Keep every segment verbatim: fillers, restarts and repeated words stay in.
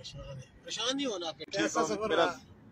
परेशान है, परेशान नहीं होना आपके। कैसा सफर रहा?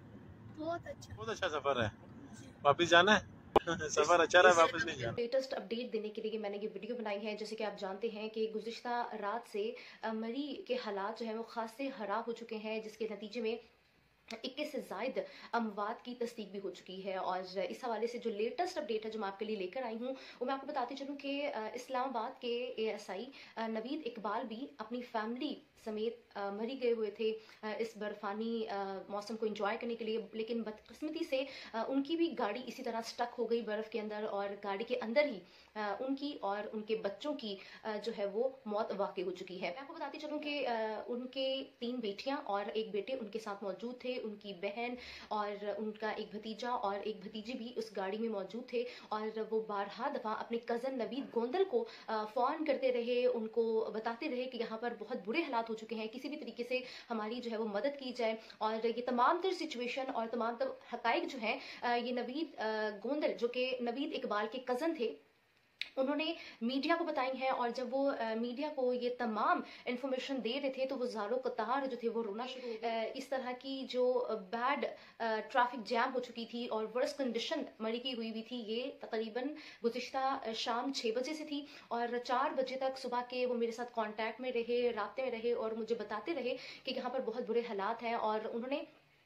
बहुत अच्छा बहुत अच्छा सफर है। वापिस जाना है? सफर अच्छा रहा, वापस नहीं जाना। लेटेस्ट अपडेट देने के लिए मैंने ये वीडियो बनाई है। जैसे कि आप जानते हैं कि गुज़िश्ता रात से मरी के हालात जो है वो खासे खराब हो चुके हैं, जिसके नतीजे में इक्कीस से ज़ायद अमवात की तस्दीक भी हो चुकी है। और इस हवाले से जो लेटेस्ट अपडेट है जो मैं आपके लिए लेकर आई हूँ वो मैं आपको बताती चलूँ कि इस्लामाबाद के एएसआई नवीद इकबाल भी अपनी फैमिली समेत मरी गए हुए थे इस बर्फानी मौसम को एंजॉय करने के लिए, लेकिन बदकिस्मती से उनकी भी गाड़ी इसी तरह स्टक हो गई बर्फ़ के अंदर, और गाड़ी के अंदर ही उनकी और उनके बच्चों की जो है वो मौत वाक़ई हो चुकी है। मैं आपको बताती चलूँ कि उनके तीन बेटियां और एक बेटे उनके साथ मौजूद थे, उनकी बहन और उनका एक भतीजा और एक भतीजी भी उस गाड़ी में मौजूद थे। और वो बारहा दफ़ा अपने कज़न नवीद गोंदल को फ़ोन करते रहे, उनको बताते रहे कि यहाँ पर बहुत बुरे हालात हो चुके हैं, किसी भी तरीके से हमारी जो है वो मदद की जाए। और ये तमाम तर सिचुएशन और तमाम तर हक़ाइक़ जो हैं ये नवीद गोंदल जो कि नवीद इकबाल के कज़न थे उन्होंने मीडिया को बताई हैं। और जब वो आ, मीडिया को ये तमाम इन्फॉर्मेशन दे रहे थे तो वो ज़ारो कतार जो थे वो रोना शुरू हो गए। इस तरह की जो बैड ट्रैफिक जैम हो चुकी थी और वर्स कंडीशन मरी की हुई हुई थी, ये तकरीबन गुज़िश्ता शाम छः बजे से थी और चार बजे तक सुबह के वो मेरे साथ कांटेक्ट में रहे, राब्ते में रहे और मुझे बताते रहे कि यहाँ पर बहुत बुरे हालात हैं। और उन्होंने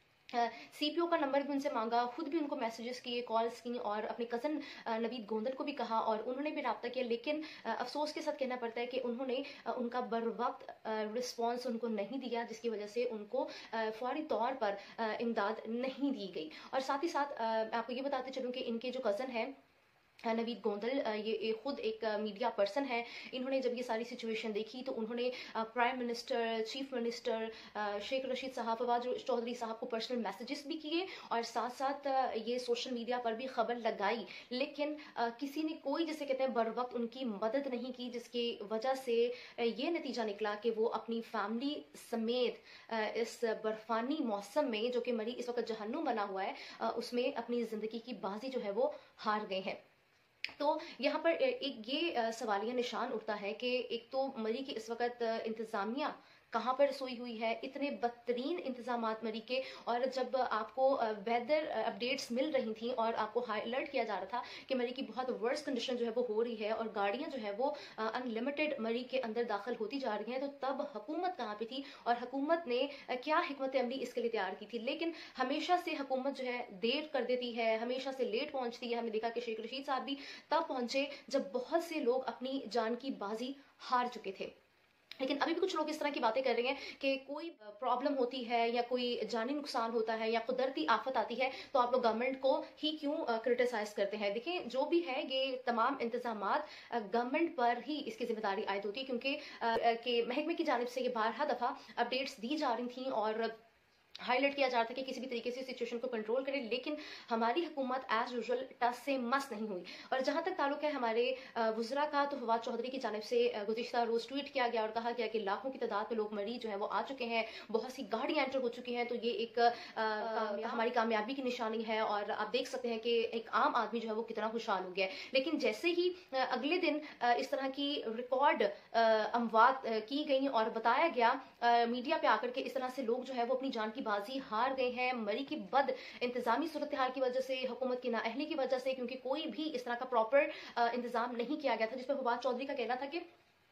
सीपीओ का नंबर भी उनसे मांगा, खुद भी उनको मैसेजेस किए, कॉल्स की और अपने कज़न नवीद गोंदल को भी कहा और उन्होंने भी रब्ता किया। लेकिन अफसोस के साथ कहना पड़ता है कि उन्होंने उनका बर वक्त रिस्पॉन्स उनको नहीं दिया, जिसकी वजह से उनको फौरी तौर पर इमदाद नहीं दी गई। और साथ ही साथ आपको ये बताते चलूँ कि इनके जो कज़न हैं नवीद गोंदल, ये खुद एक मीडिया पर्सन है। इन्होंने जब ये सारी सिचुएशन देखी तो उन्होंने prime minister, chief minister Sheikh Rashid Sahab, Fawad Chaudhary साहब को पर्सनल मैसेजेस भी किए और साथ साथ ये सोशल मीडिया पर भी खबर लगाई, लेकिन किसी ने कोई जिसे कहते हैं बर वक्त उनकी मदद नहीं की, जिसकी वजह से ये नतीजा निकला कि वो अपनी फैमिली समेत इस बर्फानी मौसम में जो कि मरी इस वक्त जहन्नुम बना हुआ है उसमें अपनी ज़िंदगी की बाजी जो है वो हार गए हैं। तो यहाँ पर एक ये सवालिया निशान उठता है कि एक तो मरी की इस वक्त इंतज़ामिया कहाँ पर सोई हुई है, इतने बदतरीन इंतजामात मरी के। और जब आपको वेदर अपडेट्स मिल रही थी और आपको हाई अलर्ट किया जा रहा था कि मरी की बहुत वर्स्ट कंडीशन जो है वो हो रही है और गाड़ियाँ जो है वो अनलिमिटेड मरी के अंदर दाखिल होती जा रही हैं, तो तब हुकूमत कहाँ पे थी और हुकूमत ने क्या हिकमत अमली इसके लिए तैयार की थी। लेकिन हमेशा से हुकूमत जो है देर कर देती है, हमेशा से लेट पहुँचती है। हमने देखा कि शेख रशीद साहब भी तब पहुँचे जब बहुत से लोग अपनी जान की बाजी हार चुके थे। लेकिन अभी भी कुछ लोग इस तरह की बातें कर रहे हैं कि कोई प्रॉब्लम होती है या कोई जानी नुकसान होता है या कुदरती आफत आती है तो आप लोग गवर्नमेंट को ही क्यों क्रिटिसाइज करते हैं। देखिए, जो भी है ये तमाम इंतजामात गवर्नमेंट पर ही इसकी जिम्मेदारी आयद होती है, क्योंकि कि महकमे की जानिब से ये बारहा दफ़ा अपडेट्स दी जा रही थी और हाईलाइट किया जा रहा था कि किसी भी तरीके से सिचुएशन को कंट्रोल करें, लेकिन हमारी हुकूमत एज यूजुअल टस से मस नहीं हुई। और जहां तक ताल्लुक है हमारे वज़रा का, तो फवाद चौधरी की जानिब से गुज़िश्ता रोज़ ट्वीट किया गया और कहा गया कि लाखों की तादाद में लोग मरीज जो है वो आ चुके हैं, बहुत सी गाड़ियां एंटर हो चुकी हैं, तो ये एक आ, आ, हमारी कामयाबी की निशानी है। और आप देख सकते हैं कि एक आम आदमी जो है वो कितना खुशहाल हो गया है। लेकिन जैसे ही अगले दिन इस तरह की रिकॉर्ड अमवात की गई और बताया गया मीडिया पे आकर के इस तरह से लोग जो है वो अपनी जान की बाजी हार गए हैं मरी की बद इंतजामी सूरत हाल की वजह से, हुकूमत की नाअहली की वजह से, क्योंकि कोई भी इस तरह का प्रॉपर इंतजाम नहीं किया गया था। जिस पर फवाद चौधरी का कहना था कि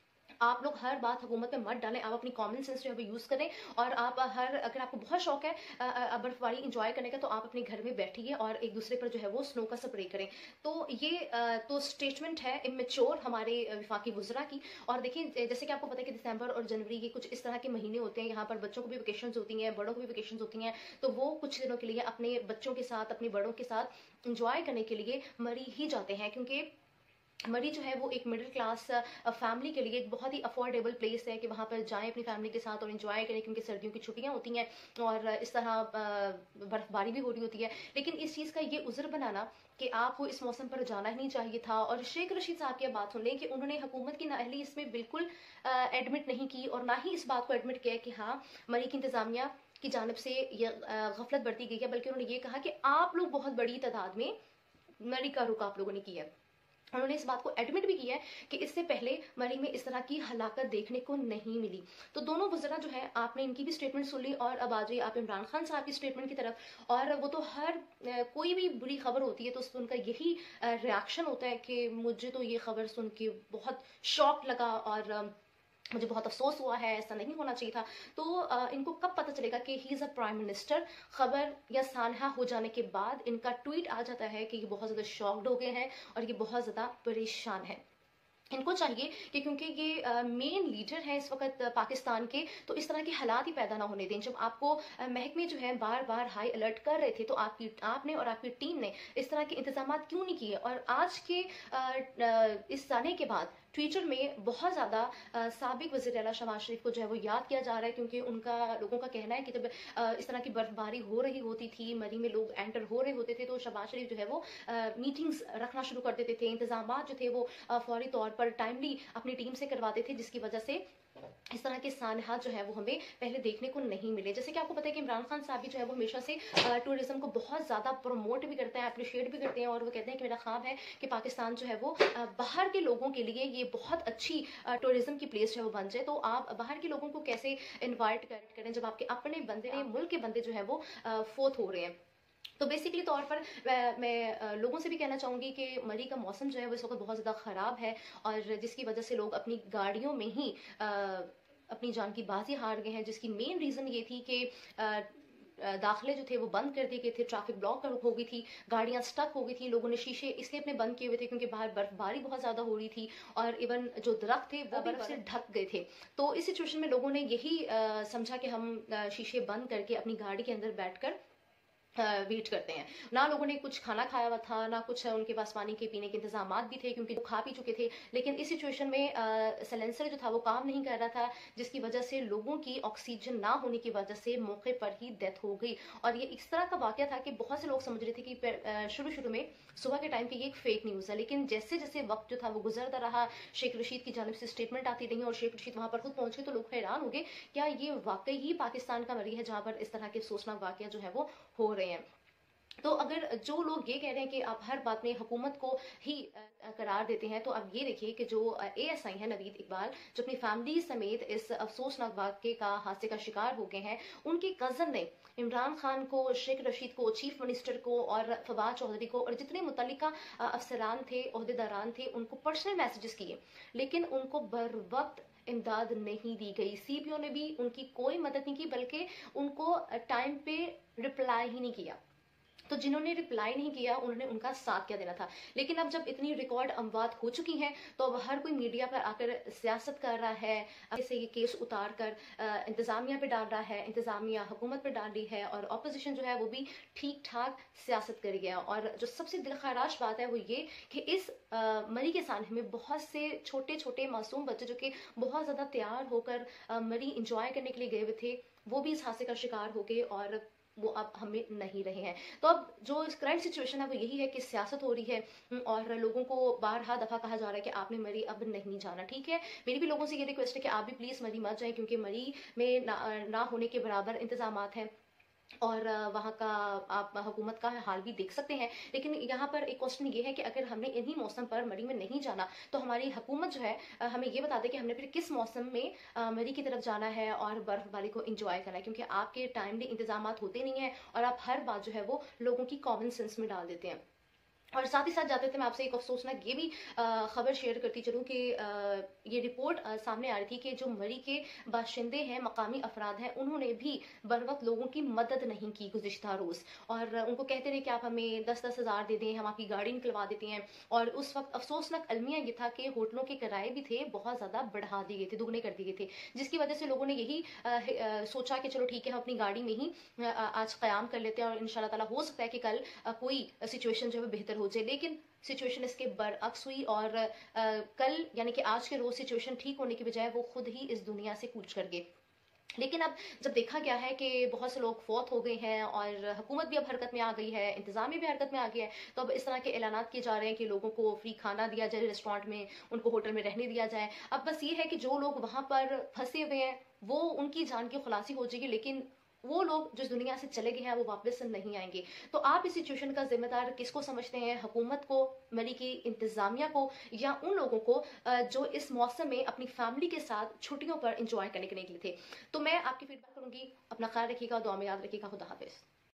आप लोग हर बात हुकूमत में मत डालें, आप अपनी कॉमन सेंस जो है यूज़ करें और आप हर अगर आपको बहुत शौक है बर्फबारी इंजॉय करने का तो आप अपने घर में बैठिए और एक दूसरे पर जो है वो स्नो का स्प्रे करें। तो ये तो स्टेटमेंट है इमेच्योर हमारे विफाकी वज़रा की। और देखिए, जैसे कि आपको पता है कि दिसंबर और जनवरी ये कुछ इस तरह के महीने होते हैं, यहाँ पर बच्चों को भी वेकेशंस होती हैं, बड़ों को भी वेकेशंस होती हैं, तो वो कुछ दिनों के लिए अपने बच्चों के साथ, अपने बड़ों के साथ इंजॉय करने के लिए मरी ही जाते हैं, क्योंकि मरी जो है वो एक मिडिल क्लास फैमिली के लिए एक बहुत ही अफोर्डेबल प्लेस है कि वहाँ पर जाएं अपनी फैमिली के साथ और एंजॉय करें, क्योंकि सर्दियों की छुट्टियाँ होती हैं और इस तरह बर्फबारी भी हो रही होती है। लेकिन इस चीज़ का ये उज़्र बनाना कि आपको इस मौसम पर जाना ही नहीं चाहिए था। और शेख रशीद साहब की बात सुन लें कि उन्होंने हुकूमत की नाअहली इसमें बिल्कुल एडमिट नहीं की और ना ही इस बात को एडमिट किया कि हाँ मरी की इंतज़ामिया की जानिब से ये गफलत बरती गई है, बल्कि उन्होंने ये कहा कि आप लोग बहुत बड़ी तादाद में मरी का रुख आप लोगों ने किया है। उन्होंने इस बात को एडमिट भी किया है कि इससे पहले मरी में इस तरह की हलाकत देखने को नहीं मिली। तो दोनों वज़रा जो है, आपने इनकी भी स्टेटमेंट सुन ली और अब आ जाइए आप इमरान खान साहब की स्टेटमेंट की तरफ। और वो तो हर कोई भी बुरी खबर होती है तो उस पर उनका यही रिएक्शन होता है कि मुझे तो ये खबर सुन के बहुत शॉक लगा और मुझे बहुत अफसोस हुआ है, ऐसा नहीं होना चाहिए था। तो आ, इनको कब पता चलेगा कि he is a prime minister? खबर या सानहा हो जाने के बाद इनका ट्वीट आ जाता है कि ये बहुत ज़्यादा शॉक्ड हो गए हैं और ये बहुत ज़्यादा परेशान है। इनको चाहिए कि क्योंकि ये मेन लीडर हैं इस वक्त पाकिस्तान के, तो इस तरह के हालात ही पैदा ना होने दें। जब आपको महकमे जो है बार बार हाई अलर्ट कर रहे थे तो आपकी आपने और आपकी टीम ने इस तरह के इंतजाम क्यों नहीं किए? और आज के इस आने के बाद ट्विटर में बहुत ज़्यादा साबिक वज़ीर आला शहबाज शरीफ को जो है वो याद किया जा रहा है, क्योंकि उनका लोगों का कहना है कि जब इस तरह की बर्फबारी हो रही होती थी, मरी में लोग एंटर हो रहे होते थे, तो शहबाज शरीफ जो है वो मीटिंग्स रखना शुरू कर देते थे, इंतजाम जो थे वो फौरी तौर पर टाइमली अपनी टीम से करवाते थे, जिसकी वजह से इस तरह के सानहा जो है वो हमें पहले देखने को नहीं मिले। जैसे कि आपको पता है कि इमरान खान साहब भी जो है वो हमेशा से टूरिज्म को बहुत ज़्यादा प्रमोट भी करते हैं, अप्रिशिएट भी करते हैं, और वो कहते हैं कि मेरा ख्वाब है कि पाकिस्तान जो है वो बाहर के लोगों के लिए ये बहुत अच्छी टूरिज्म की प्लेस जो है वो बन जाए। तो आप बाहर के लोगों को कैसे इन्वाइट करें जब आपके अपने बंदे, मुल्क के बंदे जो है वो फोत हो रहे हैं? तो बेसिकली तौर पर मैं लोगों से भी कहना चाहूँगी कि मरी का मौसम जो है वो इस वक्त बहुत ज़्यादा ख़राब है, और जिसकी वजह से लोग अपनी गाड़ियों में ही अपनी जान की बाजी हार गए हैं, जिसकी मेन रीज़न ये थी कि दाखिले जो थे वो बंद कर दिए गए थे, ट्रैफिक ब्लॉक हो गई थी, गाड़ियां स्टक हो गई थी, लोगों ने शीशे इसलिए अपने बंद किए हुए थे क्योंकि बाहर बर्फबारी बहुत ज़्यादा हो रही थी और इवन जो दरख्त थे वो बर्फ से ढक गए थे। तो इस सिचुएशन में लोगों ने यही समझा कि हम शीशे बंद करके अपनी गाड़ी के अंदर बैठकर वेट करते हैं। ना लोगों ने कुछ खाना खाया हुआ था, ना कुछ उनके पास पानी के पीने के इंतजाम भी थे क्योंकि वो खा पी चुके थे। लेकिन इस सिचुएशन में सिलेंसर जो था वो काम नहीं कर रहा था, जिसकी वजह से लोगों की ऑक्सीजन ना होने की वजह से मौके पर ही डेथ हो गई। और ये इस तरह का वाकया था कि बहुत से लोग समझ रहे थे कि शुरू शुरू में सुबह के टाइम पे ये एक फेक न्यूज़ है, लेकिन जैसे जैसे वक्त जो था वो गुजरता रहा, शेख रशीद की जानिब से स्टेटमेंट आती रही और शेख रशीद वहां पर खुद पहुंच गए, तो लोग हैरान हो गए क्या ये वाकई ही पाकिस्तान का मरी है जहां पर इस तरह के अफसोसनाक वाकया जो है वो हो रहे हैं। तो अगर जो लोग ये कह रहे हैं कि आप हर बात में हुकूमत को ही करार देते हैं, तो अब ये देखिए कि जो एएसआई है नवीद इकबाल, जो अपनी फैमिली समेत इस अफसोसनाक वाक़े का हादसे का शिकार हो गए हैं, उनके कज़न ने इमरान खान को, शेख रशीद को, चीफ मिनिस्टर को और फवाद चौधरी को और जितने मुतल्लिका अफसरान थे, ओहदेदारान थे, उनको पर्सनल मैसेजेस किए, लेकिन उनको बर वक्त इमदाद नहीं दी गई। सीपीओ ने भी उनकी कोई मदद नहीं की, बल्कि उनको टाइम पे रिप्लाई ही नहीं किया। तो जिन्होंने रिप्लाई नहीं किया उन्होंने उनका साथ क्या देना था। लेकिन अब जब इतनी रिकॉर्ड अमवात हो चुकी हैं तो अब हर कोई मीडिया पर आकर सियासत कर रहा है, ऐसे ये केस उतार कर इंतज़ामिया पे डाल रहा है, इंतज़ामिया हुकूमत पे डाल रही है और अपोजिशन जो है वो भी ठीक ठाक सियासत कर गया। और जो सबसे दिलखराश बात है वो ये कि इस आ, मरी के साथ में बहुत से छोटे छोटे मासूम बच्चे जो कि बहुत ज़्यादा तैयार होकर मरी इंजॉय करने के लिए गए हुए थे, वो भी इस हादसे का शिकार हो गए और वो अब हमें नहीं रहे हैं। तो अब जो करंट सिचुएशन है वो यही है कि सियासत हो रही है और लोगों को बारहा दफ़ा कहा जा रहा है कि आपने मरी अब नहीं जाना। ठीक है, मेरी भी लोगों से ये रिक्वेस्ट है कि आप भी प्लीज़ मरी मत जाएं, क्योंकि मरी में ना, ना होने के बराबर इंतजामात हैं और वहाँ का आप हुकूमत का हाल भी देख सकते हैं। लेकिन यहाँ पर एक क्वेश्चन ये है कि अगर हमने इन्हीं मौसम पर मरी में नहीं जाना तो हमारी हुकूमत जो है हमें ये बता दे कि हमने फिर किस मौसम में मरी की तरफ जाना है और बर्फबारी को एंजॉय करना है, क्योंकि आपके टाइमली इंतजाम होते नहीं हैं और आप हर बात जो है वो लोगों की कॉमन सेंस में डाल देते हैं। और साथ ही साथ जाते थे मैं आपसे एक अफसोसनाक ये भी खबर शेयर करती चलूँ कि ये रिपोर्ट आ, सामने आ रही थी कि जो मरी के बाशिंदे हैं, मकामी अफराद हैं, उन्होंने भी बर वक्त लोगों की मदद नहीं की गुज़िश्ता रोज़, और उनको कहते रहे कि आप हमें दस दस हज़ार दे दें, हम आपकी गाड़ी निकलवा देते हैं। और उस वक्त अफसोसनाक अलमिया ये था कि होटलों के किराए भी थे बहुत ज़्यादा बढ़ा दिए गए थे, दुगने कर दिए गए थे, जिसकी वजह से लोगों ने यही आ, आ, सोचा कि चलो ठीक है हम अपनी गाड़ी में ही आ, आज क़याम कर लेते हैं और इंशाल्लाह ताला हो सकता है कि कल आ, कोई सिचुएशन जो है बेहतर हो जाए। लेकिन सिचुएशन इसके बरअक्स हुई और आ, कल यानी कि आज के रोज सिचुएशन ठीक होने की बजाय वो खुद ही इस दुनिया से कूच कर गए। लेकिन अब जब देखा गया है कि बहुत से लोग फौत हो गए हैं और हुकूमत भी अब हरकत में आ गई है, इंतजामिया भी हरकत में आ गया है, तो अब इस तरह के ऐलानात किए जा रहे हैं कि लोगों को फ्री खाना दिया जाए रेस्टोरेंट में, उनको होटल में रहने दिया जाए। अब बस ये है कि जो लोग वहाँ पर फंसे हुए हैं वो उनकी जान की खुलासी हो जाएगी, लेकिन वो लोग जो इस दुनिया से चले गए हैं वो वापस नहीं आएंगे। तो आप इस सिचुएशन का जिम्मेदार किसको समझते हैं, हुकूमत को, मरी की इंतजामिया को, या उन लोगों को जो इस मौसम में अपनी फैमिली के साथ छुट्टियों पर इंजॉय करने के लिए निकले थे? तो मैं आपकी फीडबैक करूंगी। अपना ख्याल रखिएगा, दुआ में याद रखिएगा। खुदा हाफिज।